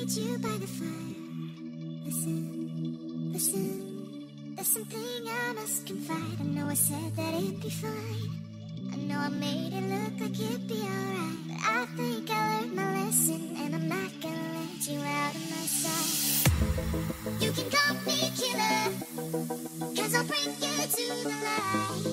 meet you by the fire. Listen, listen, there's something I must confide. I know I said that it'd be fine. I know I made it look like it'd be alright, but I think I learned my lesson, and I'm not gonna let you out of my sight. You can call me killer, 'cause I'll bring you to the light.